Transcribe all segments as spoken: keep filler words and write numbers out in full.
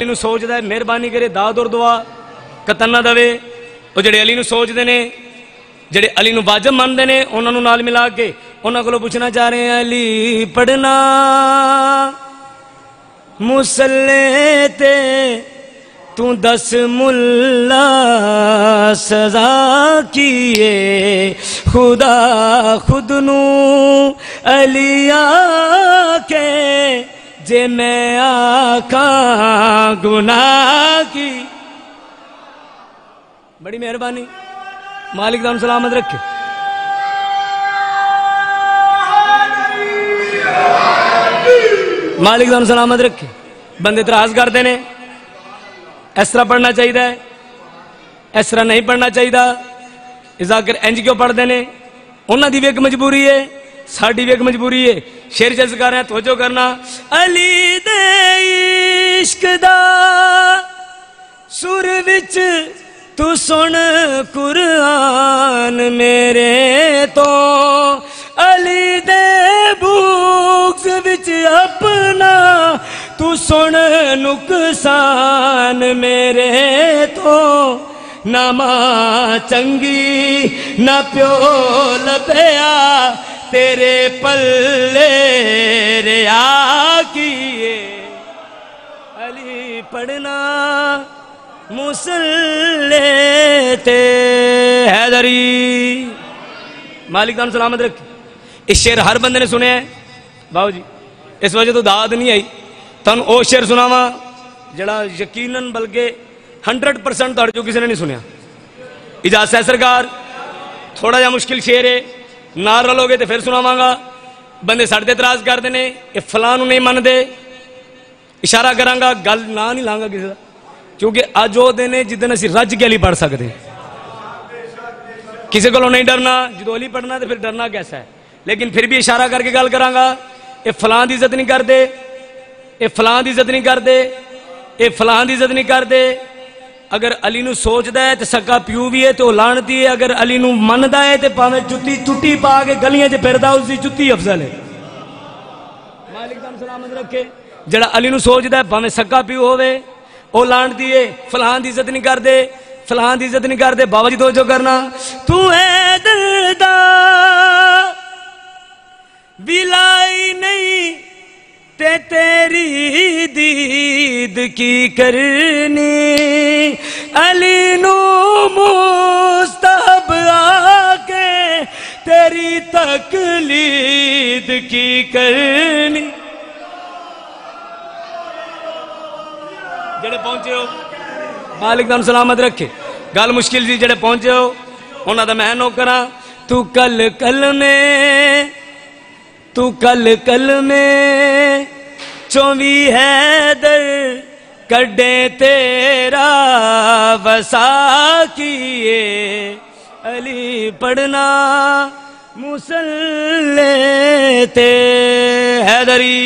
علی نو سوچدا ہے مہربانی کرے داد اور دعا قطن نہ دے او جڑے علی نو سوچدے نے جڑے علی نو واجب مانتے ہیں انہوں نے نال ملا کے انہوں کو پوچھنا چاہ رہے ہیں علی پڑھنا مسلے تے تو دس ملا سزا کیے خدا خود نو علی آکے جے میں آکاں گناہ کی بڑی مہربانی مالک دان سلامت رکھے مالک دان سلامت رکھے بندے اعتراض کرتے ہیں اس طرح پڑھنا چاہیے اس طرح نہیں پڑھنا چاہیے اذاکر انج کیوں پڑھتے ہیں انہوں دی بھی ایک مجبوری ہے ساڑھی بھی ایک مجبوری ہے شیر جلس کر رہے ہیں توجہ کرنا علی دے عشق دا سر وچ تو سن قرآن میرے تو علی دے بغض وچ اپنا تو سن نقصان میرے تو نہ ماں چنگی نہ پیو لبیا تیرے پلے ریا کیے علی پڑھنا مسلے تے حیدری مالک دان سلامت رکھ اس شعر ہر بندے نے سنے ہیں باو جی اس وجہ تو داد نہیں آئی تن او شعر سناوا جڑا یقیناً بلکہ ہنڈرڈ پرسنٹ تھوڑے جو کسی نے نہیں سنیا اجازت ہے سرکار تھوڑا جا مشکل شعر ہے نہ رلو گے تو پھر سناواں گا بندے سڑتے اعتراض کرتے ہیں یہ فلاں نہیں من دے اشارہ کراں گا گل نہ نہیں لاں گا کسی کا کیونکہ اج وہ دن ہے جس دن اسی رج کے علی پڑھ سکتے کسی کو نہیں ڈرنا جدو علی پڑھنا تو پھر ڈرنا کیسا ہے لیکن پھر بھی اشارہ کر کے گل کراں گا یہ فلاں دی عزت نہیں کر دے یہ فلاں دی عزت نہیں کر دے یہ فلاں دی عزت نہیں کر دے اگر علی نو سوچ دا ہے تو سکا پیو بھی ہے تو لانتی ہے اگر علی نو من دا ہے تو پاویں چٹی چٹی پا کے گلیاں چ پھردا اس دی چٹی افضل ہے مالک دان سلامت رکھے جڑا علی نو سوچ دا ہے پاویں سکا پیو ہوے او لانتی ہے فلاں دی عزت نہیں کر دے فلاں دی عزت نہیں کر دے بابا جی توجہ کرنا تو ہے دلدا بلائی نہیں تے تیری دید کی کرنی علی نو مستحب آکے تیری تقلید کی کرنی جڑے پہنچے ہو مالک دان سلامت رکھے گل مشکل سی جڑے پہنچے ہو انہاں دا میں نوکراں تو کل کل میں تو کل کل میں چویں حیدر کڈے تیرا وسا کیے علی پڑھنا مسلے تے حیدری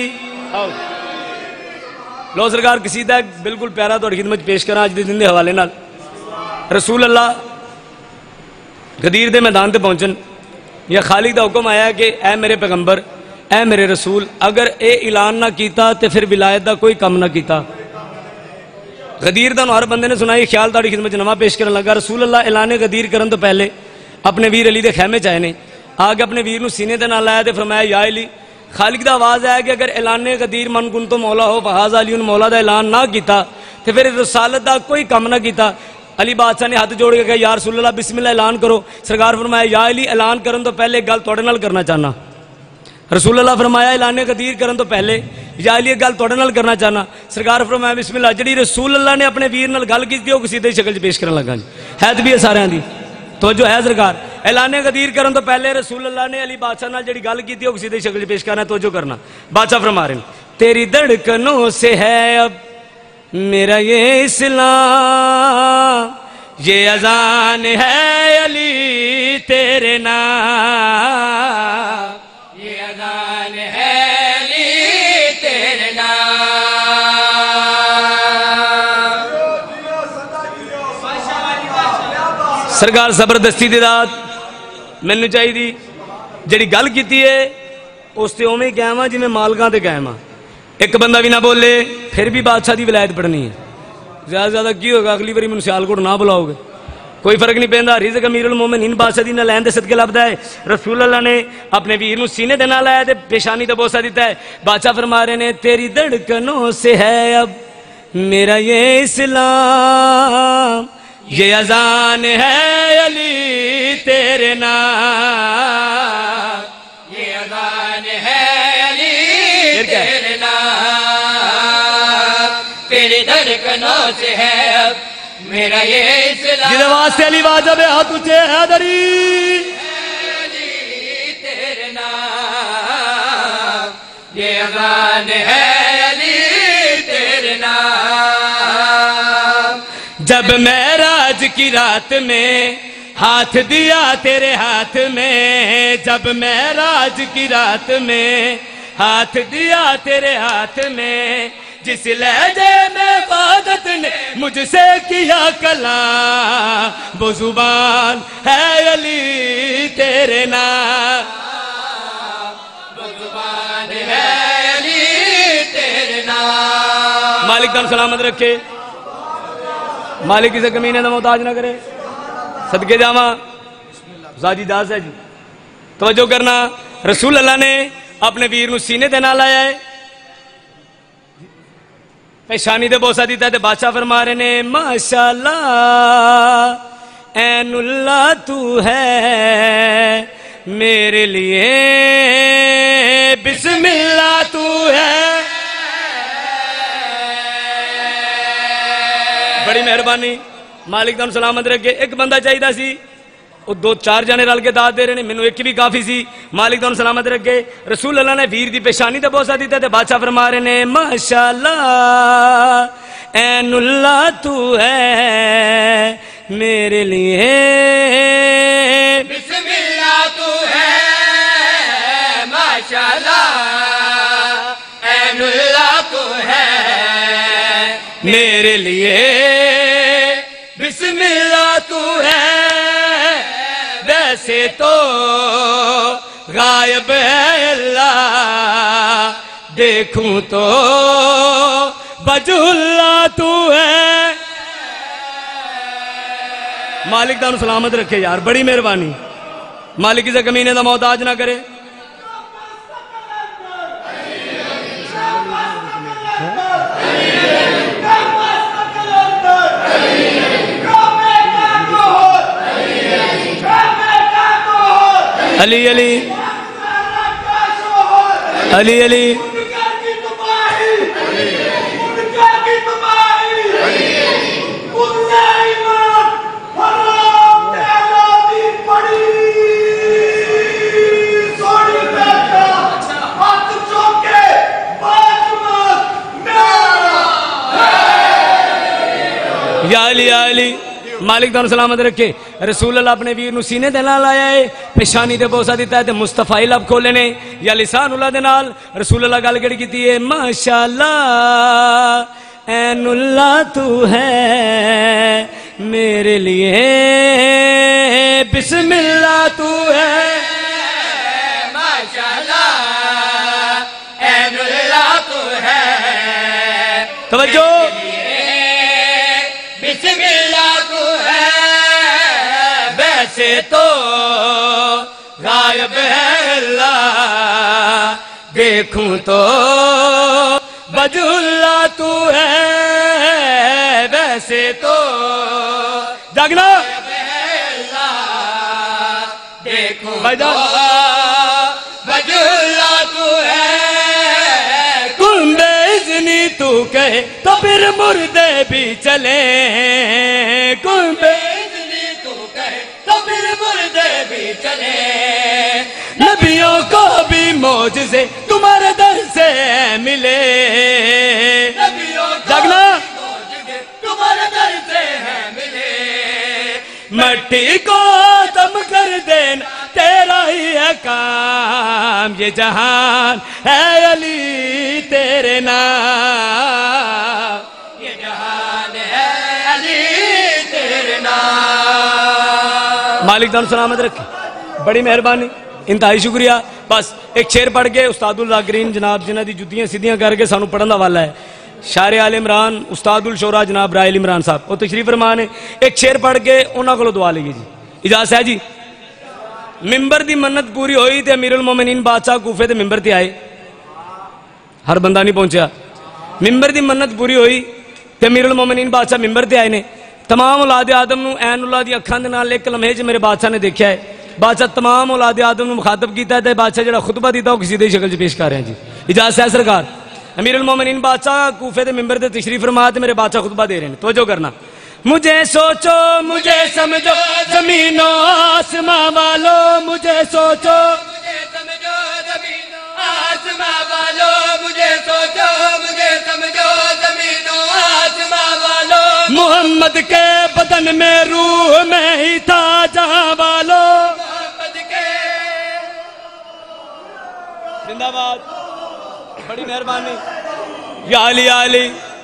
لو سرکار قصیدہ بالکل پیارا تو خدمت پیش کرنا آج دے دن دے حوالے نال رسول اللہ غدیر دے میدان تے پہنچن یا خالق دا حکم آیا کہ اے میرے پیغمبر اے میرے رسول اگر اے اعلان نہ کیتا تے پھر ولایت دا کوئی کم نہ کیتا غدیر دا ہر بندے نے سنائی خیال تاڑی خدمت نواں پیش کرن لگا رسول اللہ اعلان غدیر کرن تو پہلے اپنے ویر علی دے خیمے چائے نے آگے اپنے ویر نو سینے دے نال لایا تے فرمایا یا علی خالق دا آواز ہے کہ اگر اعلان غدیر من کن تو مولا ہو فہذا علی مولا دا اعلان نہ کیتا تے پھر رسالت دا کوئی کم نہ کیتا علی بادشاہ نے ہاتھ جوڑ کے کہا یا رسول اللہ بسم اللہ اعلان کرو سرکار فرمایا یا علی اعلان کرن تو پہلے گل توڑے نال کرنا چاہنا رسول اللہ فرمایا اعلان غدیر کرن تو پہلے یا علی گل توڑے نال کرنا چاہنا سرکار فرمایا بسم اللہ جڑی رسول اللہ نے اپنے ویر نال گل کیتی او قصیدے دی شکل وچ پیش کرن لگا جی ہے تے بھی سارے دی توجہ ہے سرکار اعلان غدیر کرن تو پہلے رسول اللہ نے علی بادشاہ نال جڑی گل کیتی او قصیدے دی شکل وچ پیش کرنا توجہ کرنا بادشاہ فرما رہے ہیں تیری دھڑکنوں سے ہے اب میرا یہ اسلام یہ اذان ہے علی تیرے نام یہ اذان ہے علی تیرے نام سرکار زبردستی دی رات مینوں چاہیے دی جڑی گل کیتی ہے اس تے اوویں قائم ہاں جویں مالکاں تے قائم ہاں ایک بندہ بھی نہ بولے پھر بھی بادشاہ دی ولایت پڑھنی ہے. زیادہ زیادہ کی ہوگا اگلی باری من سیالکوٹ نہ بلاؤ گے کوئی فرق نہیں پیندا. رزق امیر المومنین بادشاہ دی نہ لین دے صدقے لبدا ہے. رسول اللہ نے اپنے ویر نو سینے دے نال لایا تے پیشانی تے بوسہ دیتا ہے. بادشاہ فرما رہے نے تیری دھڑکنوں سے ہے اب میرا یہ اسلام, یہ اذان ہے علی تیرے نام, یہ اذان ہے علی تیرے نام, تیری دھڑکنوں سے ہے اب میرا یہ اسلام, جدے واسطے علی واجب ہے تجھے حیدری علی تیرے نام, یہ اذان ہے علی تیرے نام. جب معراج کی رات میں ہاتھ دیا تیرے ہاتھ میں, جب معراج کی رات میں ہاتھ دیا تیرے ہاتھ میں, جس لہجے میں عبادت نے مجھ سے کیا کلام, وہ زبان ہے علی تیرے نام, وہ زبان ہے علی تیرے نام. مالک دم سلامت رکھے, مالک کسی کمینے دا محتاج نہ کرے. صدقے جاواں زادی داس ہے جی. توجہ کرنا, رسول اللہ نے اپنے ویر نو سینے تے نال لایا ہے, پیشانی دے بوسہ دیتا ہے. بادشاہ فرما رہے نے ماشاءاللہ این اللہ تو ہے میرے لیے, بسم اللہ تو ہے. بڑی مہربانی, مالک دم سلامت رکھے. ایک بندہ چاہیے سی, وہ دو چار جانے رل کے داد دے رہے ہیں, مینوں ایک بھی کافی سی. مالک دم سلامت رکھے. رسول اللہ نے ویر دی پیشانی تے بوسہ دیتا ہے. بادشاہ فرما رہے نے ماشاءاللہ این اللہ تو ہے میرے لیے, بسم اللہ تو ہے ماشاءاللہ این اللہ تو ہے میرے لیے, بسم اللہ تو ہے. ویسے تو غائب ہے اللہ, دیکھوں تو وجہ اللہ تو ہے. مالک دم سلامت رکھے یار, بڑی مہربانی. مالک کسی کمینے دا محتاج نہ کرے. علی علی علی علی یا علی یا علی. مالک دن سلامت رکھے. رسول اللہ اپنے ویر نو سینے دے نال آیا ہے, پیشانی دے بوسہ دیتا ہے. تے مصطفی لب کھولے نے یا لسان اللہ دے نال رسول اللہ گل کڑی کیتی ہے ماشاءاللہ این اللہ تو ہے میرے لیے, بسم اللہ تو ہے ماشاءاللہ این اللہ تو ہے. توجہ, بسم اللہ تو ہے. ویسے تو غائب ہے اللہ, دیکھوں تو وجہ اللہ تو ہے. ویسے تو جاگنا دیکھو بھائی جان, وجہ اللہ تو ہے. تم بے اذنی تو کہے تو پھر مردے بھی چلے, کم بے اذنی تو کہے تو پھر مردے بھی چلے. نبیوں کو بھی معجزے تمہارے در سے ملے. جاگنا تمہارے در سے ہے ملے. مٹی کو دم کر دینا تیرا ہی ہے کام, یہ جہان ہے علی تیرے نام, یہ جہان ہے علی تیرے نام. مالک دن سلامت رکھے. بڑی مہربانی. انتہائی شکریہ. بس ایک شعر پڑھ کے استاد الذاکرین جناب جنہ دی جتیاں سیدھیاں کر کے سانو پڑھن دا والا ہے, شاعر آل عمران استاد الشورا جناب رائل عمران صاحب, وہ تشریف فرما نے. ایک شعر پڑھ کے انہاں کولوں دعا لئیے جی, اجازت ہے جی. ممبر دی منت پوری ہوئی تے امیر المومنین بادشاہ کوفے تے ممبر تے آئے, ہر بندہ نہیں پہنچیا. ممبر دی منت پوری ہوئی تے امیر المومنین بادشاہ ممبر تے آئے نے. تمام اولاد آدم نو عین اللہ دی اکھاں دے نال ایک لمحے چ میرے بادشاہ نے دیکھا ہے. بادشاہ تمام اولاد آدم نو مخاطب کیتا ہے تے بادشاہ جڑا خطبہ دیتا وہ کسی دی شکل چ پیش کر رہے ہیں جی. اجازت ہے سرکار. امیر المومنین بادشاہ کوفے تے ممبر تے تشریف فرما تے میرے بادشاہ خطبہ دے رہے ہیں. توجہ کرنا. مجھے سوچو مجھے سمجھو زمین و آسماں والو, مجھے سوچو مجھے سمجھو زمین و آسماں والو, مجھے سوچو مجھے سمجھو زمین و آسماں والو. محمد کے بدن میں روح میں ہی تھا جہاں والو. محمد کے زندہ باد, بڑی مہربانی. یا علی یا علی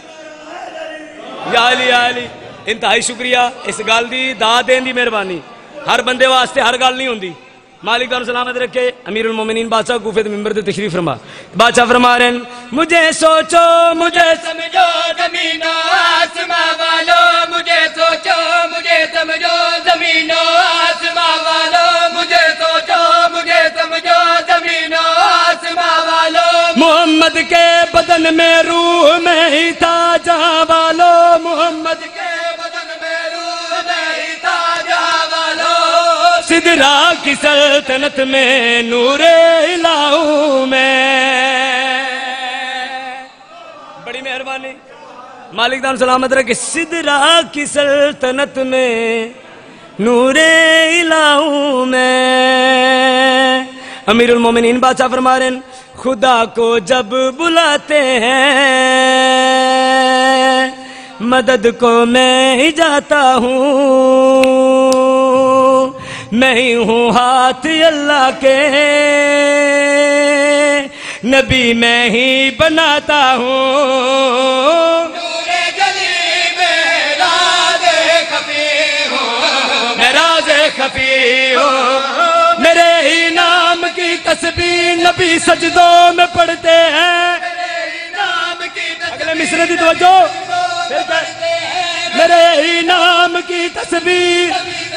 یا علی یا علی. انتہائی شکریہ. اس گل دی داد دین دی مہربانی. ہر بندے واسطے ہر گل نہیں ہوندی. مالک دار سلامت رکھے. امیر المومنین بادشاہ کوفے تے ممبر تے تشریف فرما. بادشاہ فرما رہے ہیں مجھے سوچو مجھے سمجھو زمین و آسماں والو, مجھے سوچو مجھے سمجھو زمین و آسماں والو, مجھے سوچو مجھے سمجھو زمین و آسماں والو. محمد کے بدن میں روح میں ہی تھا جہاں والو. محمد کے سدرا کی سلطنت میں نور الہوں میں. بڑی مہربانی. مالک دان سلامت رکھے. سدرا کی سلطنت میں نور الہوں میں. امیر المومنین بادشاہ فرما رہے ہیں خدا کو جب بلاتے ہیں مدد کو میں ہی جاتا ہوں. میں ہی ہوں ہاتھ اللہ کے نبی میں ہی بناتا ہوں. نور جلی میں راز خفی ہوں, میں راز خفی ہوں. میرے ہی نام کی تسبیح نبی سجدوں میں پڑھتے ہیں. میرے ہی نام کی اگلے مصرے دی توجہ. میرے ہی نام کی تسبیح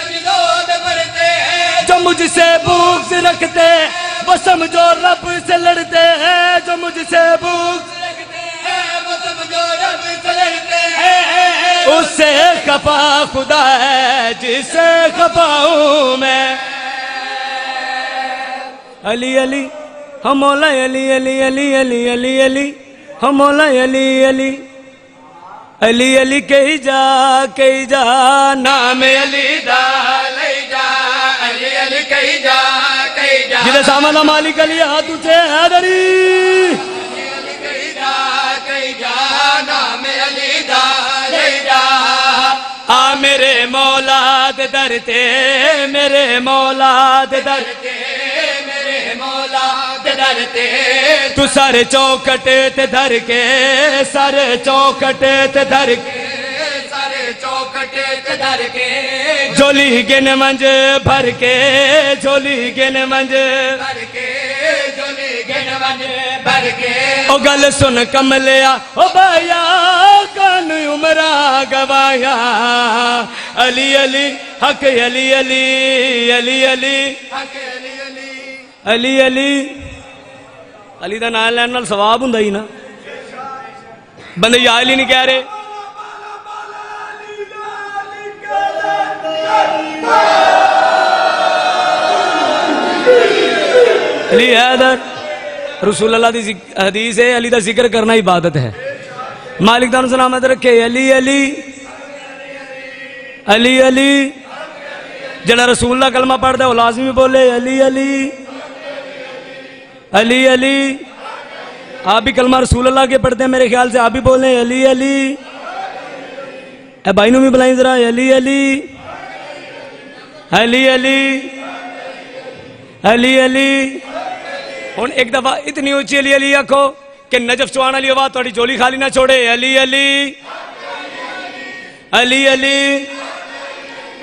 جو مجھ سے بغض رکھتے وہ سمجھو رب سے لڑتے ہیں. جو مجھ سے بغض رکھتے ہیں وہ سمجھو رب سے لڑتے ہیں. اس سے خفا خدا ہے جس سے خفا ہوں میں. علی علی ہم مولا علی علی علی علی علی علی ہم مولا علی علی علی علی کہی جا کہی جا نام علی دا لئی جا علی علی کہی جا کہی جا. جدے سامانا مالک علی ہاتھ اچھے حیدری. علی علی کہی جا کہی جا نام علی دا لئی جا. آ میرے مولا دے در تے میرے مولا دے در تے میرے مولا دے در تے. تو سر چوکٹ تے دھر کے سر چوکٹ تے دھر کے سارے چوکٹ تے دھر کے جھولی گن منج بھر کے جھولی گن منج بھر کے جھولی گن منج بھر کے. او گل سن کملیا او بایا کان عمرہ گوایا. علی علی حق علی علی علی علی حق علی علی علی علی. علی دا نام لین نال ثواب ہوندا ہی نا. بندے یا علی نہیں کہہ رہے. علی حیدر رسول اللہ دی حدیث ہے علی دا ذکر کرنا عبادت ہے. مالک دان سلامت رکھے. علی علی علی علی جڑا رسول اللہ کلمہ پڑھتا ہے وہ لازمی بولے علی علی علی علی. آپ بھی کلمہ رسول اللہ کے پڑھتے ہیں میرے خیال سے, آپ بھی بولیں علی علی. اے بھائی نو بھی بلائیں ذرا علی علی علی علی علی علی. ہن ایک دفعہ اتنی اونچی علی علی آکھو کہ نجف چوان علی آواز تھوڑی جولی خالی نہ چھوڑے. علی علی علی علی